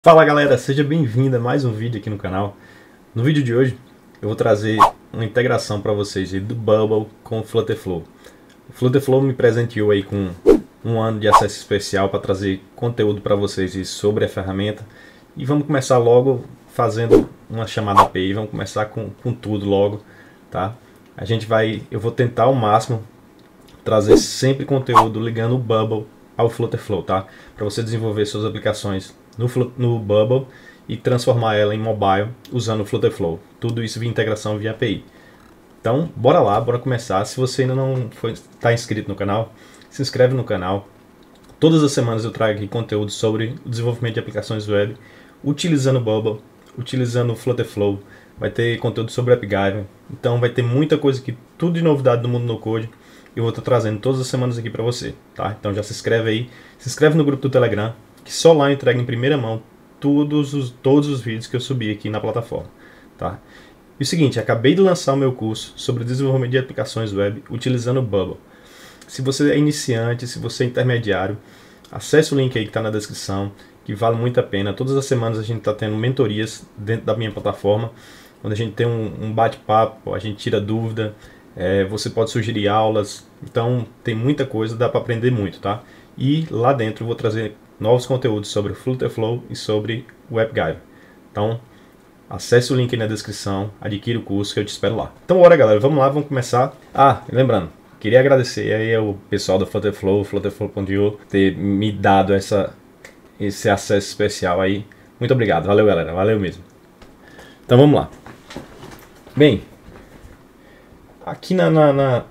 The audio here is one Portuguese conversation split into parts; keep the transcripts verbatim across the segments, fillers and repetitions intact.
Fala galera, seja bem-vindo a mais um vídeo aqui no canal. No vídeo de hoje eu vou trazer uma integração para vocês do Bubble com o Flutterflow. O Flutterflow me presenteou aí com um ano de acesso especial para trazer conteúdo para vocês sobre a ferramenta. E vamos começar logo fazendo uma chamada A P I, vamos começar com, com tudo logo, tá? A gente vai, eu vou tentar ao máximo trazer sempre conteúdo ligando o Bubble ao Flutterflow, tá? Para você desenvolver suas aplicações no, no Bubble e transformar ela em mobile usando o Flutterflow. Tudo isso via integração via A P I. Então, bora lá, bora começar. Se você ainda não está inscrito no canal, se inscreve no canal. Todas as semanas eu trago aqui conteúdo sobre o desenvolvimento de aplicações web utilizando o Bubble, utilizando o Flutterflow. Vai ter conteúdo sobre AppGyver. Então vai ter muita coisa aqui, tudo de novidade do mundo no code. Eu vou estar trazendo todas as semanas aqui para você, tá? Então já se inscreve aí, se inscreve no grupo do Telegram, que só lá eu entrego em primeira mão todos os, todos os vídeos que eu subi aqui na plataforma, tá? E o seguinte, acabei de lançar o meu curso sobre desenvolvimento de aplicações web utilizando o Bubble. Se você é iniciante, se você é intermediário, acesse o link aí que está na descrição, que vale muito a pena. Todas as semanas a gente está tendo mentorias dentro da minha plataforma, onde a gente tem um, um bate-papo, a gente tira dúvida, é, você pode sugerir aulas, então tem muita coisa, dá para aprender muito, tá? E lá dentro eu vou trazer novos conteúdos sobre o Flutterflow e sobre o AppGyver. Então, acesse o link aí na descrição, adquira o curso que eu te espero lá. Então, bora galera, vamos lá, vamos começar. Ah, lembrando, queria agradecer aí ao pessoal do Flutterflow, flutterflow ponto io, ter me dado essa, esse acesso especial aí. Muito obrigado, valeu galera, valeu mesmo. Então vamos lá. Bem, aqui na, na, na...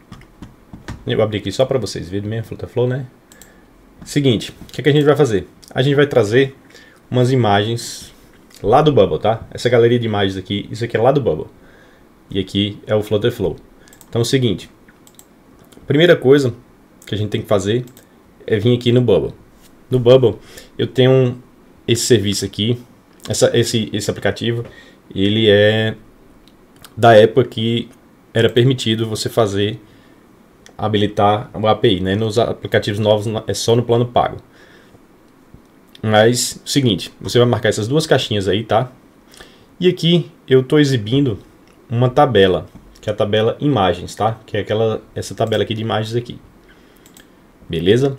eu vou abrir aqui só para vocês verem mesmo, Flutterflow, né? Seguinte, o que, que a gente vai fazer? A gente vai trazer umas imagens lá do Bubble, tá? Essa galeria de imagens aqui, isso aqui é lá do Bubble. E aqui é o Flutterflow. Então é o seguinte, a primeira coisa que a gente tem que fazer é vir aqui no Bubble. No Bubble eu tenho esse serviço aqui, essa, esse, esse aplicativo, ele é da época que era permitido você fazer, habilitar o A P I, né? Nos aplicativos novos é só no plano pago. Mas, o seguinte, você vai marcar essas duas caixinhas aí, tá? E aqui eu estou exibindo uma tabela, que é a tabela imagens, tá? Que é aquela, essa tabela aqui de imagens aqui. Beleza?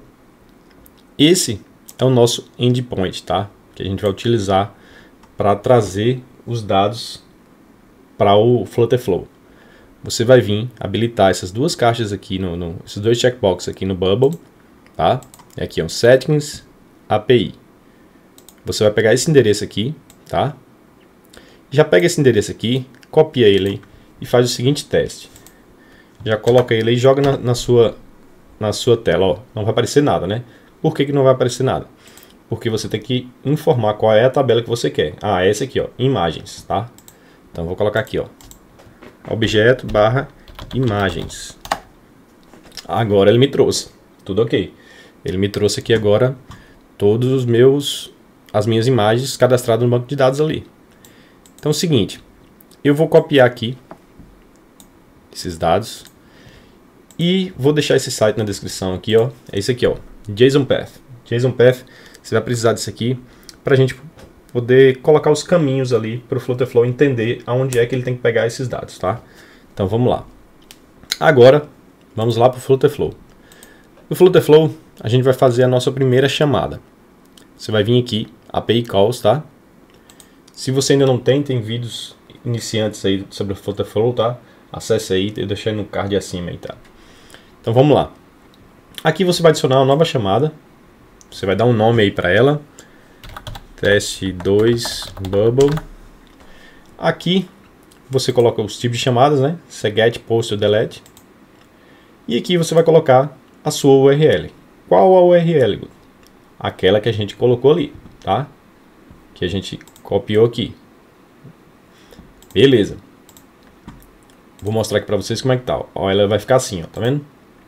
Esse é o nosso endpoint, tá? Que a gente vai utilizar para trazer os dados para o Flutterflow. Você vai vir habilitar essas duas caixas aqui, no, no, esses dois checkboxes aqui no Bubble, tá? E aqui é um Settings, A P I. Você vai pegar esse endereço aqui, tá? Já pega esse endereço aqui, copia ele aí, e faz o seguinte teste. Já coloca ele aí e joga na, na, sua, na sua tela, ó. Não vai aparecer nada, né? Por que que não vai aparecer nada? Porque você tem que informar qual é a tabela que você quer. Ah, essa aqui, ó, imagens, tá? Então vou colocar aqui, ó. Objeto barra imagens. Agora ele me trouxe, tudo ok. Ele me trouxe aqui agora todos os meus, as minhas imagens cadastradas no banco de dados ali. Então é o seguinte, eu vou copiar aqui esses dados e vou deixar esse site na descrição aqui, ó. É esse aqui, ó, JSON Path. JSON Path, você vai precisar disso aqui para a gente poder colocar os caminhos ali para o Flutterflow entender aonde é que ele tem que pegar esses dados, tá? Então vamos lá. Agora, vamos lá para o Flutterflow. No Flutterflow, a gente vai fazer a nossa primeira chamada. Você vai vir aqui, A P I Calls, tá? Se você ainda não tem, tem vídeos iniciantes aí sobre o Flutterflow, tá? Acesse aí, eu deixei no card acima aí, tá? Então vamos lá. Aqui você vai adicionar uma nova chamada. Você vai dar um nome aí para ela. Teste dois Bubble. Aqui você coloca os tipos de chamadas, né? Get, Post ou Delete. E aqui você vai colocar a sua U R L. Qual a U R L? Aquela que a gente colocou ali, tá? Que a gente copiou aqui. Beleza. Vou mostrar aqui para vocês como é que tá. Ó, ela vai ficar assim, ó, tá vendo?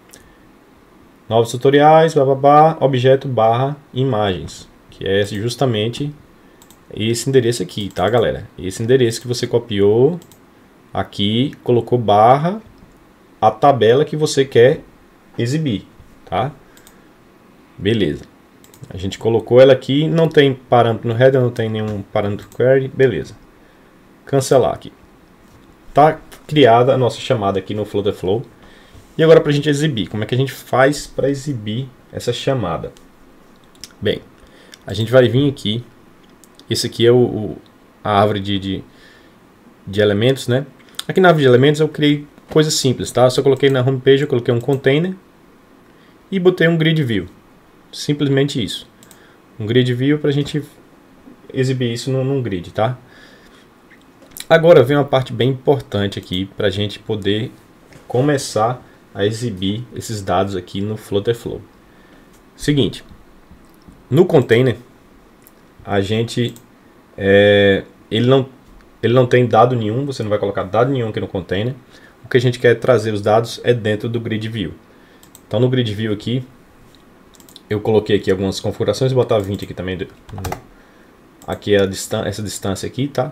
Novos tutoriais, bababá, objeto barra imagens. Que é justamente esse endereço aqui, tá galera? Esse endereço que você copiou aqui, colocou barra a tabela que você quer exibir, tá? Beleza. A gente colocou ela aqui, não tem parâmetro no header, não tem nenhum parâmetro query, beleza. Cancelar aqui. Tá criada a nossa chamada aqui no Flutterflow. E agora para a gente exibir, como é que a gente faz para exibir essa chamada? Bem, a gente vai vir aqui, esse aqui é o, o, a árvore de, de, de elementos, né? Aqui na árvore de elementos eu criei coisas simples, tá? Eu só coloquei na homepage, eu coloquei um container e botei um grid view. Simplesmente isso. Um grid view para a gente exibir isso num, num grid, tá? Agora vem uma parte bem importante aqui para a gente poder começar a exibir esses dados aqui no Flutterflow. Seguinte, no container a gente é, ele não ele não tem dado nenhum, você não vai colocar dado nenhum aqui no container. O que a gente quer trazer os dados é dentro do grid view. Então no grid view aqui eu coloquei aqui algumas configurações, vou botar vinte aqui também. Aqui é a distan essa distância aqui, tá?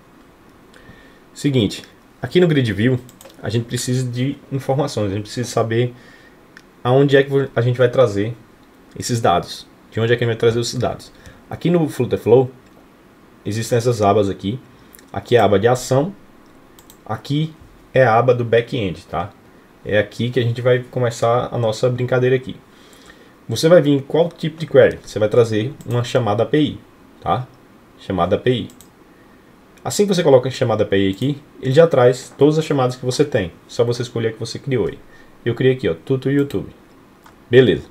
Seguinte, aqui no grid view a gente precisa de informações, a gente precisa saber aonde é que a gente vai trazer esses dados, de onde é que a gente vai trazer esses dados. Aqui no Flutterflow existem essas abas aqui. Aqui é a aba de ação, aqui é a aba do back-end, tá? É aqui que a gente vai começar a nossa brincadeira aqui. Você vai vir em qual tipo de query? Você vai trazer uma chamada A P I, tá? Chamada A P I. Assim que você coloca a chamada A P I aqui, ele já traz todas as chamadas que você tem. Só você escolher a que você criou aí. Eu criei aqui, ó, tudo YouTube. Beleza.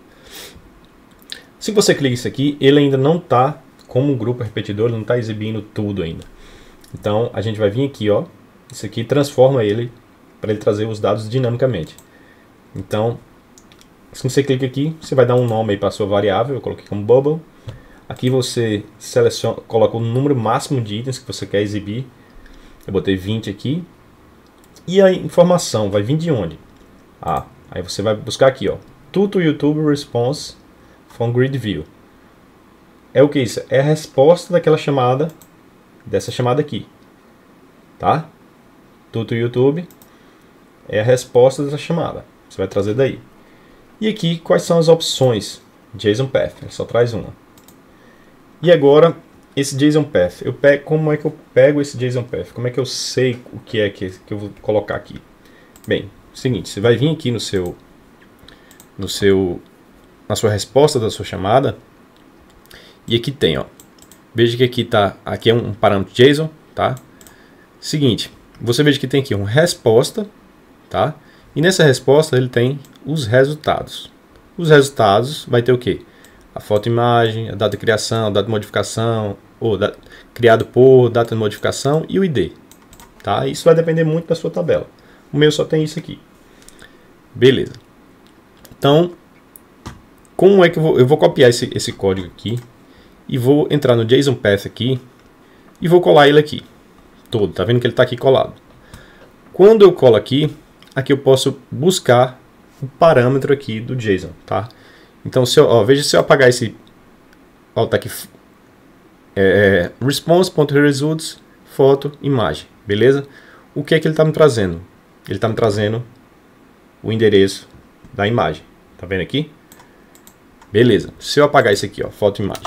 Se você clica isso aqui, ele ainda não está como um grupo repetidor, ele não está exibindo tudo ainda. Então a gente vai vir aqui, ó, isso aqui transforma ele para ele trazer os dados dinamicamente. Então, se você clica aqui, você vai dar um nome aí para a sua variável. Eu coloquei como bubble. Aqui você seleciona, coloca o número máximo de itens que você quer exibir. Eu botei vinte aqui. E a informação vai vir de onde? Ah, aí você vai buscar aqui, ó, to YouTube response from grid view. É o que isso? É a resposta daquela chamada, dessa chamada aqui, tá? To YouTube é a resposta dessa chamada. Você vai trazer daí. E aqui quais são as opções? JSON Path, ele só traz uma. E agora esse JSON Path, eu pego, como é que eu pego esse JSON Path? Como é que eu sei o que é que, que eu vou colocar aqui? Bem, seguinte, você vai vir aqui no seu, no seu, na sua resposta da sua chamada, e aqui tem, ó, veja que aqui tá, aqui é um parâmetro JSON, tá? Seguinte, você veja que tem aqui uma resposta, tá? E nessa resposta ele tem os resultados. Os resultados vai ter o quê? A foto, imagem, a data de criação, a data de modificação, ou da, criado por, data de modificação e o I D, tá? Isso vai depender muito da sua tabela. O meu só tem isso aqui. Beleza. Então, como é que eu vou, eu vou copiar esse, esse código aqui e vou entrar no JSON Path aqui e vou colar ele aqui todo. Tá vendo que ele está aqui colado? Quando eu colo aqui, aqui eu posso buscar o parâmetro aqui do JSON, tá? Então, se eu, ó, veja se eu apagar esse, ó, tá aqui, é, response.results, foto, imagem, beleza? O que é que ele está me trazendo? Ele está me trazendo o endereço da imagem, tá vendo aqui? Beleza. Se eu apagar isso aqui, ó, foto, imagem,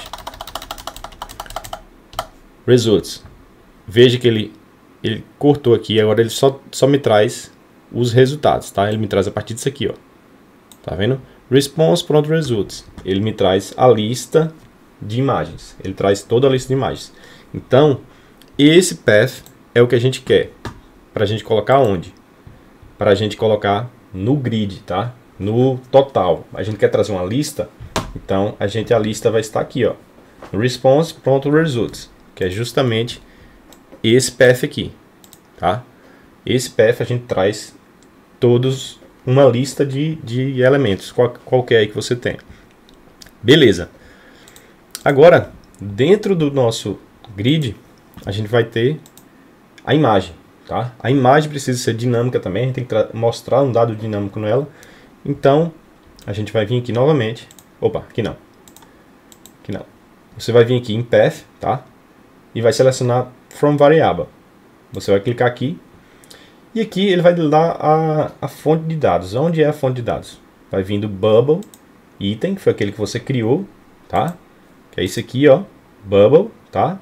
results, veja que ele, ele cortou aqui, agora ele só, só me traz os resultados, tá? Ele me traz a partir disso aqui, ó, tá vendo? Response.results, ele me traz a lista de imagens, ele traz toda a lista de imagens. Então, esse path é o que a gente quer, para a gente colocar onde? Para a gente colocar no grid, tá? No total. A gente quer trazer uma lista, então a gente a lista vai estar aqui, ó, response.results, que é justamente esse path aqui, tá? Esse path a gente traz todos uma lista de, de elementos, qual, qualquer aí que você tem. Beleza. Agora, dentro do nosso grid, a gente vai ter a imagem, tá? A imagem precisa ser dinâmica também, a gente tem que mostrar um dado dinâmico nela. Então, a gente vai vir aqui novamente. Opa, aqui não. Aqui não. Você vai vir aqui em Path, tá? E vai selecionar From Variable. Você vai clicar aqui. E aqui ele vai dar a, a fonte de dados. Onde é a fonte de dados? Vai vir do Bubble Item, que foi aquele que você criou, tá? que é esse aqui, ó, Bubble, tá?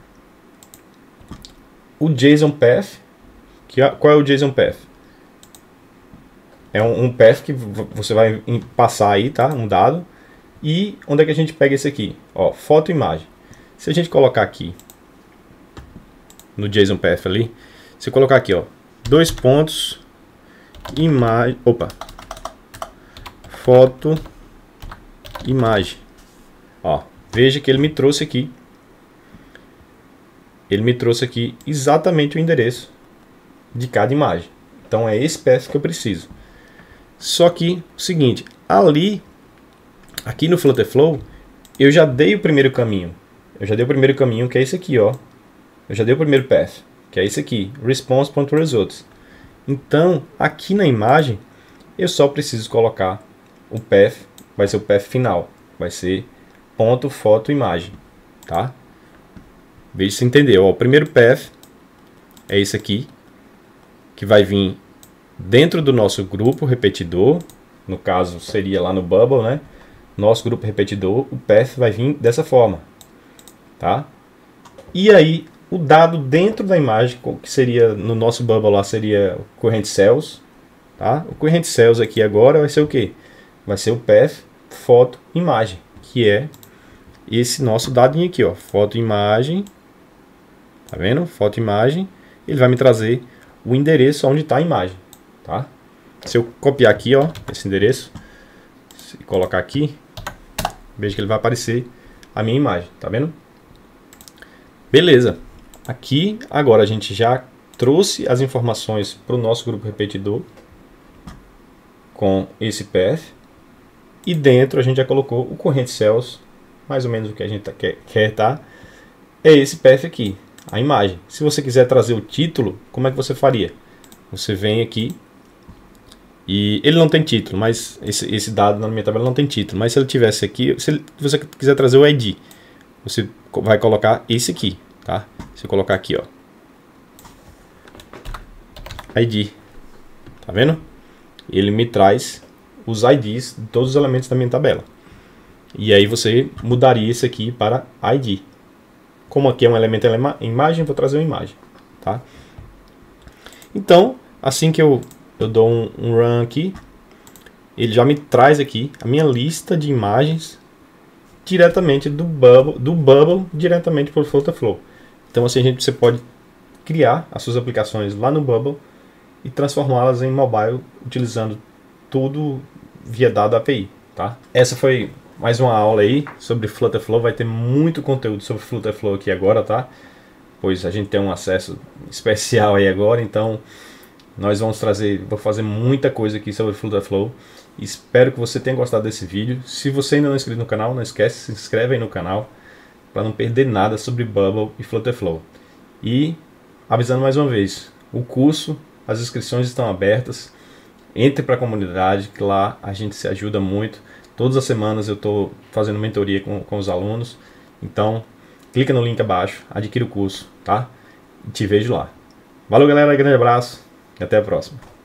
O JSON Path, que é, qual é o JSON Path? É um, um path que você vai passar aí, tá? Um dado. E onde é que a gente pega esse aqui? Ó, foto e imagem. Se a gente colocar aqui no JSON Path ali, se colocar aqui, ó, dois pontos, imagem, opa, foto, imagem. Ó, veja que ele me trouxe aqui, ele me trouxe aqui exatamente o endereço de cada imagem. Então é esse path que eu preciso. Só que, o seguinte, ali, aqui no Flutterflow, eu já dei o primeiro caminho. Eu já dei o primeiro caminho, que é esse aqui, ó. Eu já dei o primeiro path, que é esse aqui, response.results. Então, aqui na imagem, eu só preciso colocar o path, vai ser o path final, vai ser ponto foto imagem, tá? Veja se entendeu. Ó, o primeiro path é esse aqui, que vai vir dentro do nosso grupo repetidor, no caso seria lá no Bubble, né? Nosso grupo repetidor, o path vai vir dessa forma, tá? E aí, o dado dentro da imagem, que seria no nosso Bubble lá, seria o Current Cells, tá? O Current Cells aqui agora vai ser o quê? Vai ser o path foto imagem, que é esse nosso dadinho aqui, ó, foto imagem, tá vendo? Foto imagem, ele vai me trazer o endereço onde está a imagem, tá? Se eu copiar aqui, ó, esse endereço, se colocar aqui, veja que ele vai aparecer a minha imagem, tá vendo? Beleza. Aqui, agora a gente já trouxe as informações para o nosso grupo repetidor com esse path. E dentro a gente já colocou o Current Cells, mais ou menos o que a gente tá, quer, quer, tá? É esse path aqui, a imagem. Se você quiser trazer o título, como é que você faria? Você vem aqui e ele não tem título, mas esse, esse dado na minha tabela não tem título. Mas se ele tivesse aqui, se ele, você quiser trazer o I D, você vai colocar esse aqui, tá? Se eu colocar aqui, ó, I D, tá vendo? Ele me traz os I Ds de todos os elementos da minha tabela. E aí você mudaria isso aqui para I D. Como aqui é um elemento em imagem, vou trazer uma imagem, tá? Então, assim que eu, eu dou um, um run aqui, ele já me traz aqui a minha lista de imagens diretamente do Bubble, do Bubble diretamente para o Flutterflow. Então assim a gente, você pode criar as suas aplicações lá no Bubble e transformá-las em mobile utilizando tudo via dado A P I, tá? Essa foi mais uma aula aí sobre Flutterflow. Vai ter muito conteúdo sobre Flutterflow aqui agora, tá? Pois a gente tem um acesso especial aí agora, então nós vamos trazer, vou fazer muita coisa aqui sobre Flutterflow. Espero que você tenha gostado desse vídeo. Se você ainda não é inscrito no canal, não esquece, se inscreve aí no canal para não perder nada sobre Bubble e Flutterflow. E avisando mais uma vez, o curso, as inscrições estão abertas. Entre para a comunidade, que lá a gente se ajuda muito. Todas as semanas eu estou fazendo mentoria com, com os alunos. Então, clica no link abaixo, adquira o curso, tá? E te vejo lá. Valeu, galera, grande abraço e até a próxima.